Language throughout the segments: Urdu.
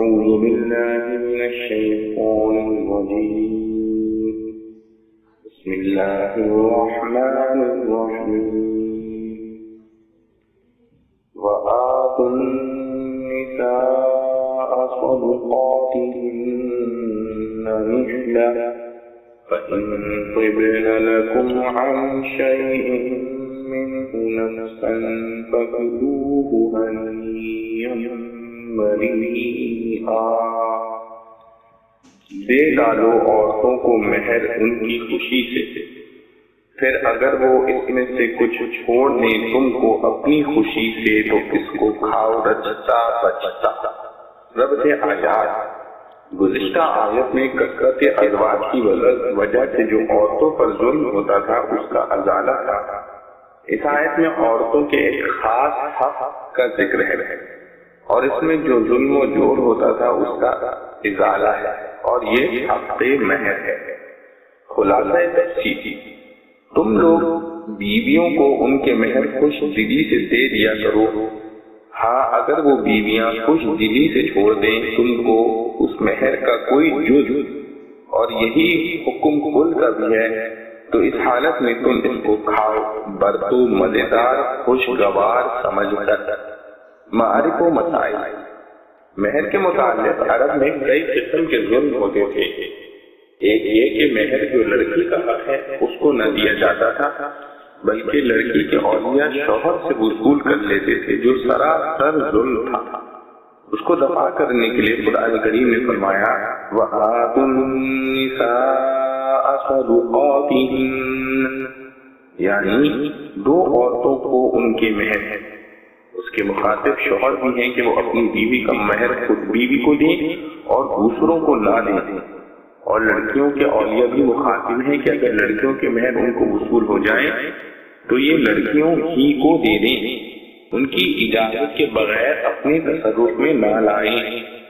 أعوذ بالله من الشيطان الرجيم بسم الله الرحمن الرحيم وآتوا النساء صدقاتهن نحلة فإن طبن لكم عن شيء منه نفسا فكلوه هنيئا مريئا۔ دے ڈالو عورتوں کو مہر ان کی خوشی سے، پھر اگر وہ اس میں سے کچھ چھوڑ دیں تم کو اپنی خوشی سے تو اس کو کھاؤ رچتا بچتا۔ ربط آیات۔ گزشتہ آیت میں کثرت ازواج کی وجہ سے جو عورتوں پر ظلم ہوتا تھا اس کا ازالہ تھا۔ اس آیت میں عورتوں کے ایک خاص حق کا ذکر ہے اور اس میں جو ظلم و جور ہوتا تھا اس کا ازالہ ہے، اور یہ حق مہر ہے۔ خلاصہ تفصیل، تم لوگ بیویوں کو ان کے مہر خوش دلی سے دے دیا کرو۔ ہاں اگر وہ بیویاں خوش دلی سے چھوڑ دیں تم کو اس مہر کا کوئی جز، اور یہی حکم کل کا بھی ہے، تو اس حالت میں تم اس کو کھاؤ برتو مزیدار خوشگوار سمجھ کر۔ معارف و مسائل۔ مہر کے متعلق عرب میں کئی قسم کے ظلم ہوتے تھے۔ ایک یہ کہ مہر جو لڑکی کا حق ہے اس کو نہ دیا جاتا تھا، بلکہ لڑکی کے اولیاء شوہر سے وصول کر لیتے تھے، جو سراسر ظلم تھا۔ اس کو دفع کرنے کے لیے قرآن کریم نے فرمایا وَآتُوا النِّسَاءَ صَدُقَاتِهِنَّ، یعنی دو عورتوں کو ان کے مہر ہے۔ اس کے مخاطب شوہر بھی ہیں کہ وہ اپنی بیوی کا مہر خود بیوی کو دیں اور دوسروں کو نہ دیں، اور لڑکیوں کے اولیاء بھی مخاطب ہیں کہ اگر لڑکیوں کے مہر ان کو وصول ہو جائیں تو یہ لڑکیوں ہی کو دے دیں، ان کی اجازت کے بغیر اپنے تصرف میں نہ لائیں۔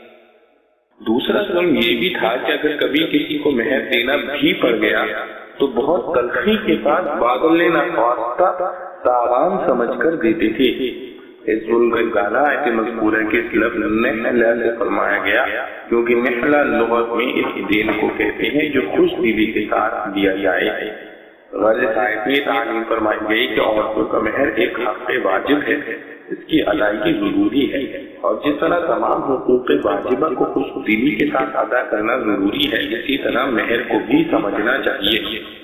دوسرا ظلم یہ بھی تھا کہ اگر کبھی کسی کو مہر دینا بھی پڑ گیا تو بہت تلخی کے ساتھ بادل نے ناخواستہ تاوان سمجھ کر دیتے تھے۔ اس ظلم کا ازالہ آیت مذکورہ کے اس لفظ نحلہ سے فرمایا گیا، کیونکہ نحلہ لغت میں اس دین کو کہتے ہیں جو خوش دلی کے ساتھ دیا جائے۔ غرض آیت میں تعلیم فرمائی گئی کہ عورتوں کا مہر ایک حق واجب ہے، اس کی ادائیگی ضروری ہے، اور جس طرح تمام حقوق واجبہ کو خوش دلی کے ساتھ ادا کرنا ضروری ہے، اسی طرح مہر کو بھی سمجھنا چاہیے۔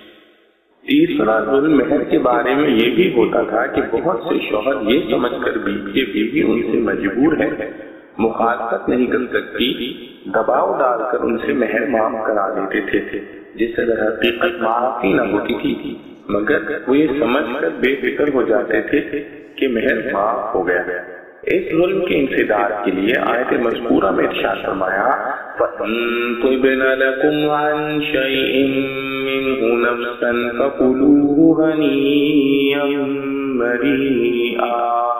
تیسرا ظلم مہر کے بارے میں یہ بھی ہوتا تھا کہ بہت سے شوہر یہ سمجھ کر بیوی ان سے مجبور ہے، مخالفت نہیں کر سکتی، دباؤ ڈال کر ان سے مہر معاف کرا دیتے تھے، جس سے حقیقت معافی نہ ہوتی تھی، مگر وہ یہ سمجھ کر بے فکر ہو جاتے تھے کہ مہر معاف ہو گیا۔ اس ظلم کے انسداد کے لیے آیت مذکورہ میں ارشاد فرمایا فَإِن طِبْنَ لَكُمْ عَنْ شَيْءٍ مِّنْهُ نَفْسًا فَكُلُوهُ هَنِيًّا مَرِيئًا،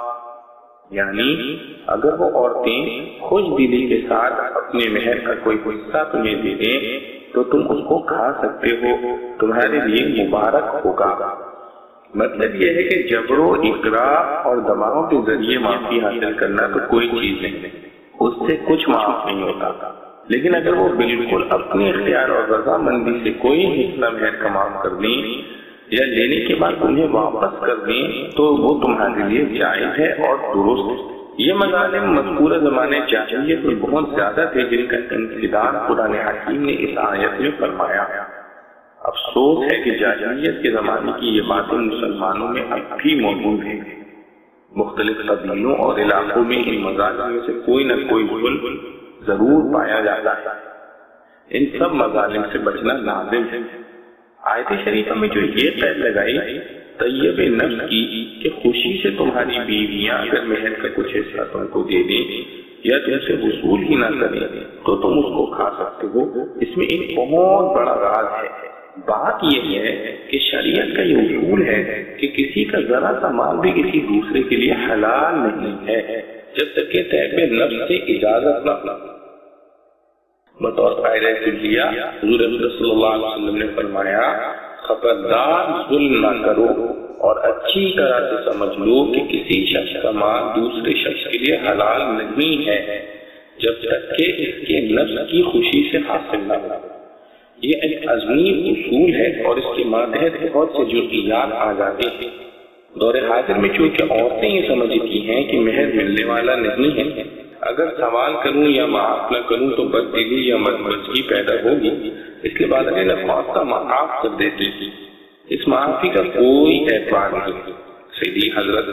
یعنی اگر وہ عورتیں خوش دلی کے ساتھ اپنے مہر کا کوئی حصہ تمہیں دے دیں تو تم اس کو کھا سکتے ہو، تمہارے لیے مبارک ہوگا۔ مطلب یہ ہے کہ جبر و اکراہ اور دباؤ کے ذریعے معافی حاصل کرنا تو کوئی چیز نہیں، اس سے کچھ معاف نہیں ہوتا، لیکن اگر وہ بالکل اپنے اختیار اور رضامندی سے کوئی حصہ مہر کا معاف کر دیں یا لینے کے بعد انہیں واپس کر دیں تو وہ تمہارے لیے جائز ہے اور درست۔ یہ مظالم مذکورہ زمانے جاہلیت میں بہت زیادہ تھے جن کا انسداد قرآن حکیم نے اس آیت میں فرمایا۔ افسوس ہے کہ جاہلیت کے زمانے کی یہ باتیں مسلمانوں میں اب بھی موجود ہیں۔ مختلف قبیلوں اور علاقوں میں ان مظالم میں سے کوئی نہ کوئی ظلم ضرور پایا جاتا ہے، ان سب مظالم سے بچنا لازم ہے۔ آیت شریفہ میں جو یہ قید لگائی طیب نفس کی کہ خوشی سے تمہاری بیویاں اگر مہر کا کچھ حصہ تم کو دے دیں یا تم سے وصول ہی نہ کریں تو تم اس کو کھا سکتے ہو، اس میں ایک بہت بڑا راز ہے۔ بات یہ ہے کہ شریعت کا یہ اصول ہے کہ کسی کا ذرا سا مال بھی کسی دوسرے کے لیے حلال نہیں ہے جب تک کہ طیب نفس سے اجازت نہ ہو۔ بطور قاعدہ کلیہ حضور صلی اللہ علیہ وسلم نے فرمایا خبردار ظلم نہ کرو اور اچھی طرح سے سمجھ لو کہ کسی شخص کا مال دوسرے شخص کے لیے حلال نہیں ہے جب تک کہ اس کے نفس کی خوشی سے حاصل نہ ہو۔ یہ ایک عظیم اصول ہے اور اس کے ماتحت بہت سے جزئیات آ جاتے ہیں۔ دور حاضر میں چونکہ عورتیں یہ سمجھتی ہیں کہ مہر ملنے والا نہیں ہے، اگر سوال کروں یا معاف نہ کروں تو بددلی یا مدمزگی پیدا ہوگی، اس لیے بالغ نفاذ کا معاف کر دیتی ہیں۔ اس معافی کا کوئی اعتبار نہیں۔ سیدی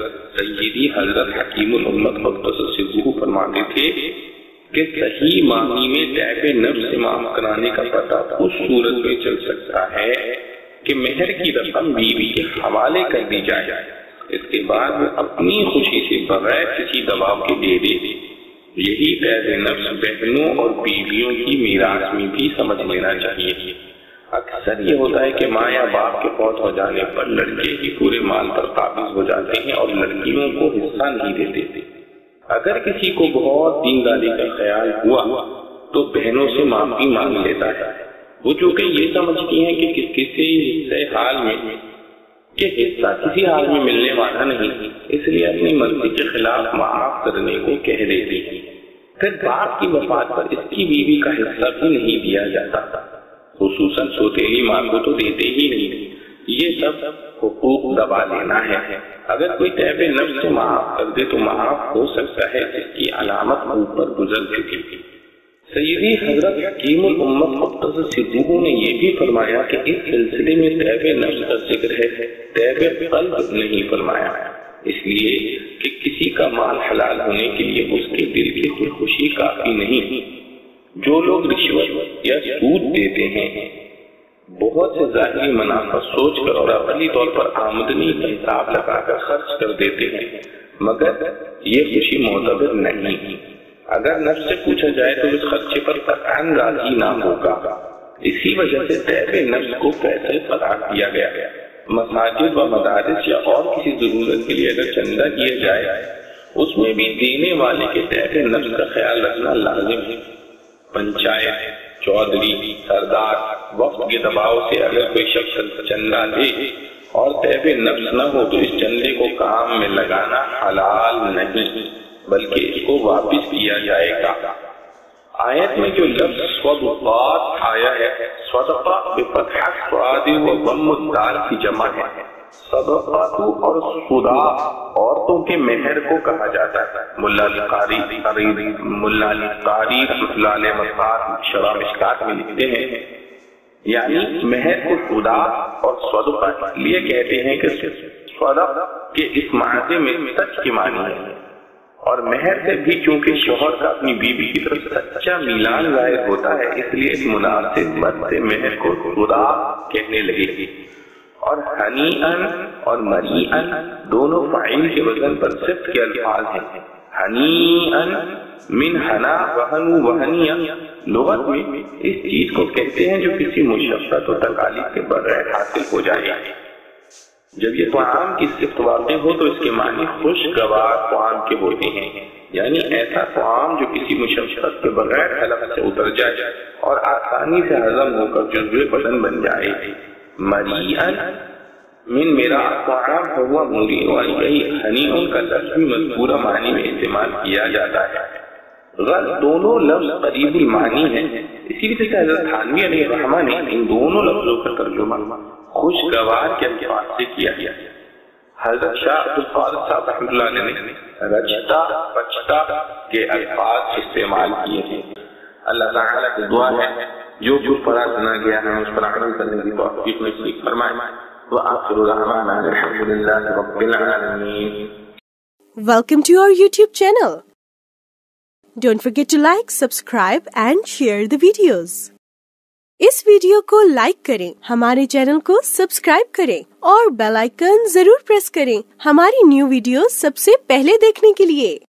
حضرت حکیم الامت مقدس سرہ فرماتے تھے کہ صحیح معنی میں تیب نفس سے معاف کرانے کا پتہ اس صورت میں چل سکتا ہے کہ مہر کی رقم بیوی کے حوالے کر دی جائے، اس کے بعد وہ اپنی خوشی سے بغیر کسی دباؤ کے دے دے۔ یہی تیب نفس بہنوں اور بیویوں کی میراث میں بھی سمجھ لینا چاہیے۔ اکثر یہ ہوتا ہے کہ ماں یا باپ کے فوت ہو جانے پر لڑکے ہی پورے مال پر قابض ہو جاتے ہیں اور لڑکیوں کو حصہ نہیں دیتے۔ اگر کسی کو بہت دینداری کا خیال ہوا تو بہنوں سے معافی مانگ لیتا ہے۔ وہ چونکہ یہ سمجھتی ہیں کہ کسی حال میں کہ حصہ کسی حال میں ملنے والا نہیں، اس لیے اپنی مرضی کے خلاف معاف کرنے کو کہہ دیتی ہیں۔ پھر باپ کی وفات پر اس کی بیوی کا حصہ بھی نہیں دیا جاتا، خصوصاً سوتیلی ماں کو تو دیتے ہی نہیں۔ یہ سب حقوق دبا لینا ہے۔ اگر کوئی تیب نفس سے معاف کر دے تو معاف ہو سکتا ہے جس کی علامت اوپر گزر چکی تھی۔ سیدی حضرت حکیم الامت مقدس سرہ نے یہ بھی فرمایا کہ اس سلسلے میں تیب نفس کا ذکر ہے، تیب قلب نہیں فرمایا، اس لیے کہ کسی کا مال حلال ہونے کے لیے اس کے دل کی خوشی کافی نہیں۔ جو لوگ رشوت یا سود دیتے ہیں بہت سے ظاہری منافع سوچ کر اور عقلی طور پر آمدنی کا حساب لگا کر خرچ کر دیتے ہیں، مگر یہ خوشی معتبر نہیں۔ اگر نفس سے پوچھا جائے تو اس خرچے پر قطعاً راضی نہ ہوگا۔ اسی وجہ سے تیب نفس کو کیسے فراغ کیا گیا۔ مساجد و مدارس یا اور کسی ضرورت کے لیے اگر چندہ کیا جائے اس میں بھی دینے والے کے تیب نفس کا خیال رکھنا لازم ہے۔ پنچایت، چودھری، سردار، وقت کے دباؤ سے اگر کوئی شخص چندہ دے اور تیب نفس نہ ہو تو اس چندے کو کام میں لگانا حلال نہیں، بلکہ اس کو واپس کیا جائے گا۔ آیت میں جو لفظ صدقات آیا ہے، صدقہ بفتح الصاد و ضم الدال کی جمع ہے۔ صدقات اور صدا عورتوں کے مہر کو کہا جاتا ہے۔ ملا القاری رحمۃ اللہ علیہ مصباح شرح مشکات میں لکھتے ہیں، یعنی مہر کو صدا اور صدقہ اس لیے کہتے ہیں کہ صدق کے اس معنی میں سچ کی معنی ہے، اور مہر سے بھی چونکہ شوہر کا اپنی بیوی کی طرف سچا میلان ظاہر ہوتا ہے، اس لیے اس مناسبت سے مہر کو صدا کہنے لگے۔ اور ہنیئن اور مریئن دونوں فاعل کے وزن پر صفت کے الفاظ ہیں۔ ہنیئن من ہنا وہنو وہنیہ لغت میں اس چیز کو کہتے ہیں جو کسی مشقت و تکالیف کے بغیر حاصل ہو جائے۔ جب یہ طعام کی صفت واقع ہو تو اس کے معنی خوشگوار طعام کے ہوتے ہیں، یعنی ایسا طعام جو کسی مشقت کے بغیر حلق سے اتر جائے اور آسانی سے ہضم ہو کر جزو بدن بن جائے۔ مریئن من میرا طعام ہوا موری، اور یہی ہنیئن کا لفظ بھی مذکورہ معنی میں استعمال کیا جاتا ہے۔ غلط دونوں لفظ قریب المعنی ہیں، اسی وجہ سے حضرت تھانوی علیہ الرحمہ نے ان دونوں لفظوں کا ترجمہ خوشگوار کے الفاظ سے کیا گیا۔ حضرت شاہ عبد القادر صاحب رحمۃ اللہ علیہ نے رچتا بچتا کے الفاظ استعمال کیے ہیں۔ اللہ تعالیٰ کی دعا ہے جو کچھ پڑھا سنا گیا ہے اس پر عمل کرنے کی توفیق نصیب فرمائے۔ وآخر دعوانا الحمد للہ رب العالمین۔ Welcome to our YouTube channel. Don't forget to like, subscribe and share the videos. اس ویڈیو کو لائک کریں، ہمارے چینل کو سبسکرائب کریں اور بیل آئیکن ضرور پریس کریں ہماری نیو ویڈیو سب سے پہلے دیکھنے کے لیے۔